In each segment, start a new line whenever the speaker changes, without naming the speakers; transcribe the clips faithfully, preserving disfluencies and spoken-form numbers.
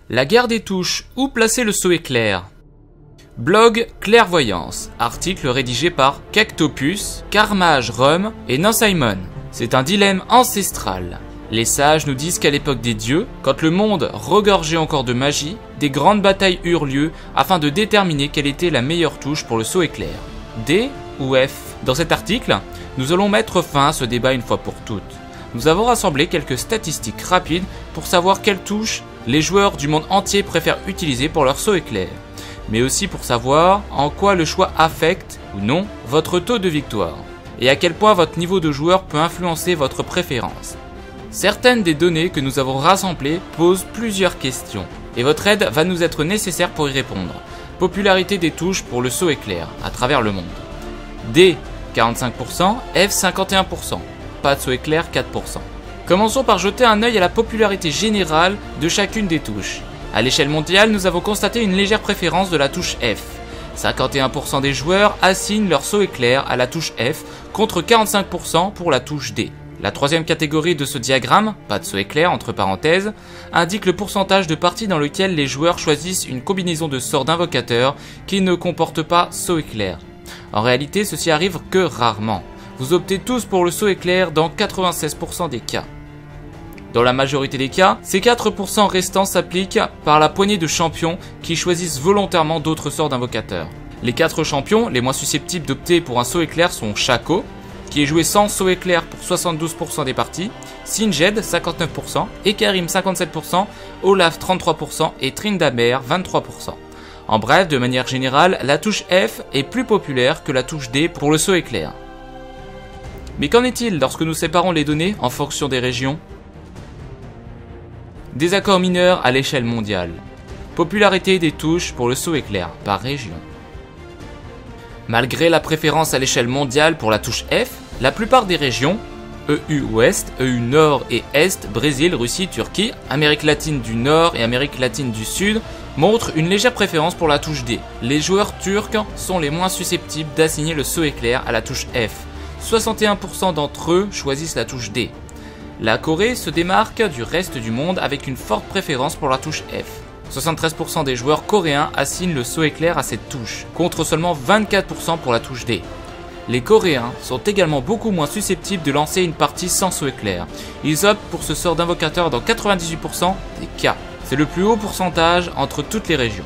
La guerre des touches, où placer le saut éclair? Blog Clairvoyance, article rédigé par Cactopus, Carmage Rum et Nansimon. C'est un dilemme ancestral. Les sages nous disent qu'à l'époque des dieux, quand le monde regorgeait encore de magie, des grandes batailles eurent lieu afin de déterminer quelle était la meilleure touche pour le saut éclair. D ou F? Dans cet article, nous allons mettre fin à ce débat une fois pour toutes. Nous avons rassemblé quelques statistiques rapides pour savoir quelle touche les joueurs du monde entier préfèrent utiliser pour leur saut éclair, mais aussi pour savoir en quoi le choix affecte ou non votre taux de victoire, et à quel point votre niveau de joueur peut influencer votre préférence. Certaines des données que nous avons rassemblées posent plusieurs questions, et votre aide va nous être nécessaire pour y répondre. Popularité des touches pour le saut éclair à travers le monde. D, quarante-cinq pour cent, F, cinquante et un pour cent. Pas de saut éclair, quatre pour cent. Commençons par jeter un œil à la popularité générale de chacune des touches. À l'échelle mondiale, nous avons constaté une légère préférence de la touche F. cinquante et un pour cent des joueurs assignent leur saut éclair à la touche F contre quarante-cinq pour cent pour la touche D. La troisième catégorie de ce diagramme, pas de saut éclair entre parenthèses, indique le pourcentage de parties dans lequel les joueurs choisissent une combinaison de sorts d'invocateurs qui ne comporte pas saut éclair. En réalité, ceci arrive que rarement. Vous optez tous pour le saut éclair dans quatre-vingt-seize pour cent des cas. Dans la majorité des cas, ces quatre pour cent restants s'appliquent par la poignée de champions qui choisissent volontairement d'autres sorts d'invocateurs. Les quatre champions les moins susceptibles d'opter pour un saut éclair sont Shaco, qui est joué sans saut éclair pour soixante-douze pour cent des parties, Singed cinquante-neuf pour cent, Ekarim cinquante-sept pour cent, Olaf trente-trois pour cent et Tryndamere vingt-trois pour cent. En bref, de manière générale, la touche F est plus populaire que la touche D pour le saut éclair. Mais qu'en est-il lorsque nous séparons les données en fonction des régions? Désaccords mineurs à l'échelle mondiale. Popularité des touches pour le saut éclair par région. Malgré la préférence à l'échelle mondiale pour la touche F, la plupart des régions, E U Ouest, E U Nord et Est, Brésil, Russie, Turquie, Amérique latine du Nord et Amérique latine du Sud, montrent une légère préférence pour la touche D. Les joueurs turcs sont les moins susceptibles d'assigner le saut éclair à la touche F. soixante et un pour cent d'entre eux choisissent la touche D. La Corée se démarque du reste du monde avec une forte préférence pour la touche F. soixante-treize pour cent des joueurs coréens assignent le saut éclair à cette touche, contre seulement vingt-quatre pour cent pour la touche D. Les Coréens sont également beaucoup moins susceptibles de lancer une partie sans saut éclair. Ils optent pour ce sort d'invocateur dans quatre-vingt-dix-huit pour cent des cas. C'est le plus haut pourcentage entre toutes les régions.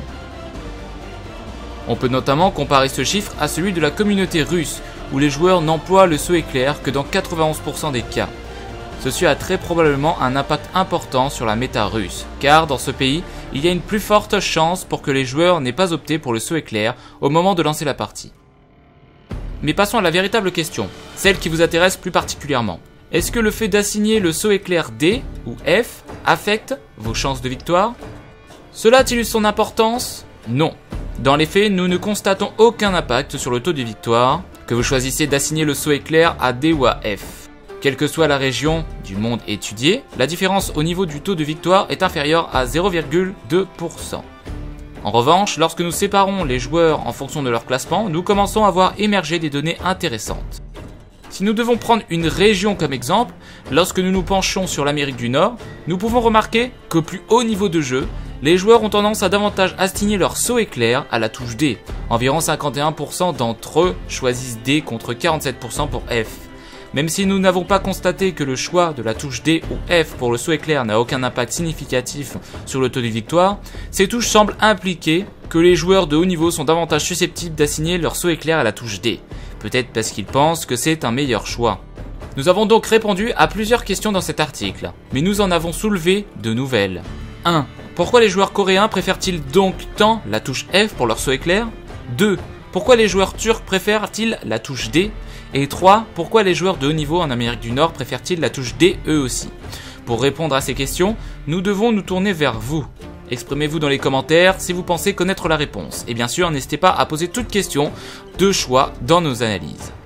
On peut notamment comparer ce chiffre à celui de la communauté russe, où les joueurs n'emploient le saut éclair que dans quatre-vingt-onze pour cent des cas. Ceci a très probablement un impact important sur la méta russe, car dans ce pays, il y a une plus forte chance pour que les joueurs n'aient pas opté pour le saut éclair au moment de lancer la partie. Mais passons à la véritable question, celle qui vous intéresse plus particulièrement. Est-ce que le fait d'assigner le saut éclair D ou F affecte vos chances de victoire? Cela a-t-il eu son importance? Non. Dans les faits, nous ne constatons aucun impact sur le taux de victoire, que vous choisissez d'assigner le saut éclair à D ou à F. Quelle que soit la région du monde étudiée, la différence au niveau du taux de victoire est inférieure à zéro virgule deux pour cent. En revanche, lorsque nous séparons les joueurs en fonction de leur classement, nous commençons à voir émerger des données intéressantes. Si nous devons prendre une région comme exemple, lorsque nous nous penchons sur l'Amérique du Nord, nous pouvons remarquer qu'au plus haut niveau de jeu, les joueurs ont tendance à davantage assigner leur saut éclair à la touche D. Environ cinquante et un pour cent d'entre eux choisissent D contre quarante-sept pour cent pour F. Même si nous n'avons pas constaté que le choix de la touche D ou F pour le saut éclair n'a aucun impact significatif sur le taux de victoire, ces touches semblent impliquer que les joueurs de haut niveau sont davantage susceptibles d'assigner leur saut éclair à la touche D, peut-être parce qu'ils pensent que c'est un meilleur choix. Nous avons donc répondu à plusieurs questions dans cet article, mais nous en avons soulevé de nouvelles. un. Pourquoi les joueurs coréens préfèrent-ils donc tant la touche F pour leur saut éclair? deux. Pourquoi les joueurs turcs préfèrent-ils la touche D? Et trois. Pourquoi les joueurs de haut niveau en Amérique du Nord préfèrent-ils la touche D eux aussi? Pour répondre à ces questions, nous devons nous tourner vers vous. Exprimez-vous dans les commentaires si vous pensez connaître la réponse. Et bien sûr, n'hésitez pas à poser toute question de choix dans nos analyses.